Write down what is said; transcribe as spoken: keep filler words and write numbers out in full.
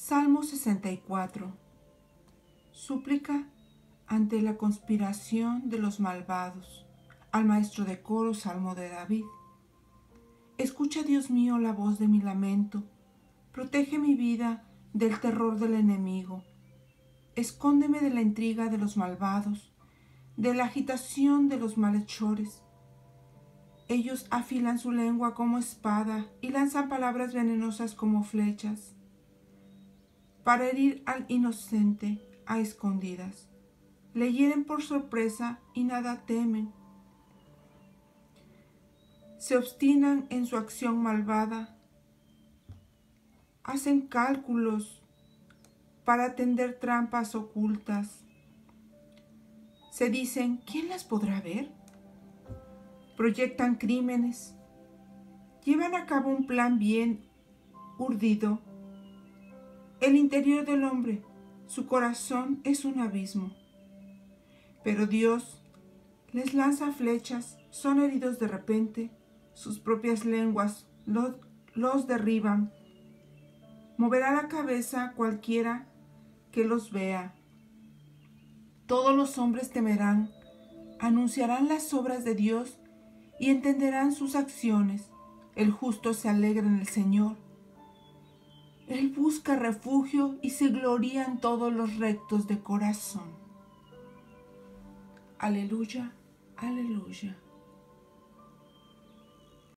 Salmo sesenta y cuatro. Súplica ante la conspiración de los malvados. Al maestro de coro, Salmo de David. Escucha, Dios mío, la voz de mi lamento. Protege mi vida del terror del enemigo. Escóndeme de la intriga de los malvados, de la agitación de los malhechores. Ellos afilan su lengua como espada y lanzan palabras venenosas como flechas, para herir al inocente a escondidas. Le hieren por sorpresa y nada temen. Se obstinan en su acción malvada. Hacen cálculos para tender trampas ocultas. Se dicen, ¿quién las podrá ver? Proyectan crímenes. Llevan a cabo un plan bien urdido. El interior del hombre, su corazón es un abismo. Pero Dios les lanza flechas, son heridos de repente, sus propias lenguas los, los derriban. Moverá la cabeza cualquiera que los vea. Todos los hombres temerán, anunciarán las obras de Dios y entenderán sus acciones. El justo se alegra en el Señor. Él busca refugio y se gloria en todos los rectos de corazón. Aleluya, aleluya.